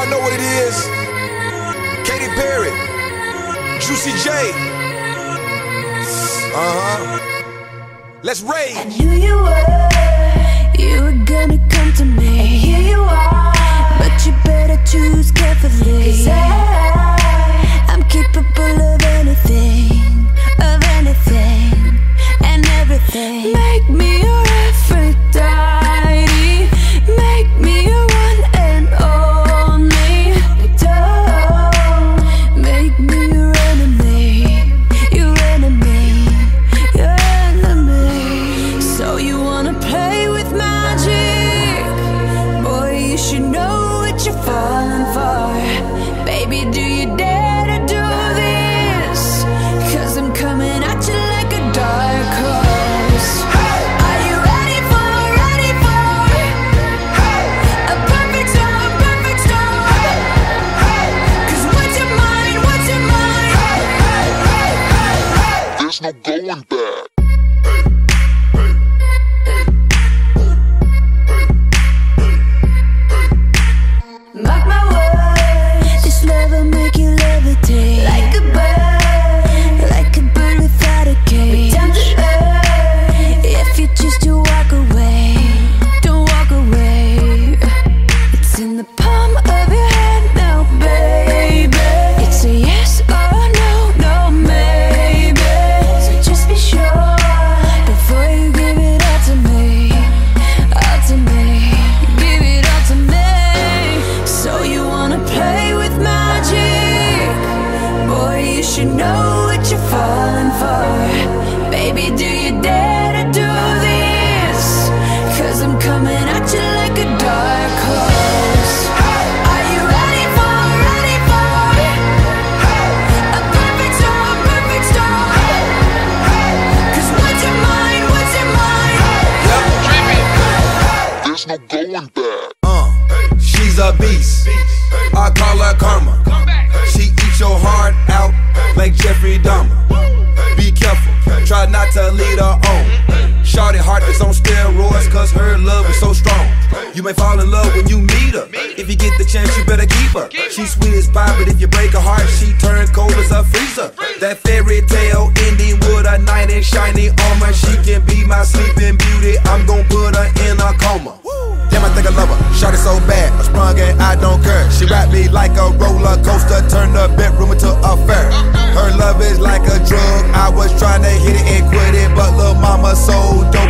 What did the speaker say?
know what it is. Katy Perry, Juicy J. Let's rage. I knew you were gonna come to me, and here you are. But you better choose carefully, 'cause I'm capable of anything, and everything. Make me your Aphrodite, make me your one and only. Don't make me your enemy, your enemy, your enemy. So you wanna play with magic? Boy, you should know what you're falling for. Baby, do you dare to do this? 'Cause I'm coming at you like a dark horse. Are you ready for a perfect storm, perfect storm? 'Cause what's your mind, There's no going back. Mark my words, this love will make you levitate like a bird without a cage. Down to earth, if you choose to walk away, don't walk away. It's in the palm of your hand now, baby. It's a yes or no, no maybe. So just be sure before you give it all to me, all to me. Give it all to me. So you wanna play with magic? Boy, you should know what you're falling for. Baby, do you dare to do this? 'Cause I'm coming at you like a dark horse. Are you ready for a perfect storm, perfect storm? 'Cause what's your mind, There's no going back. She's a beast, I call her karma. She eats your heart out like Jeffrey Dahmer. Be careful, try not to lead her on. Shawty heart is on steroids, 'cause her love is so strong. You may fall in love when you meet her. If you get the chance, you better keep her. She's sweet as pie, but if you break her heart, she turns cold as a freezer. That fairy tale ending with a knight in shiny armor. She can be my sleeping beauty, I'm gon' put her in a coma. Damn, I think I love her, shot it so bad, I sprung and I don't care. She wrapped me like a roller coaster, turned the bedroom into a fair. Her love is like a drug, I was trying to hit it and quit it, but lil' mama so dope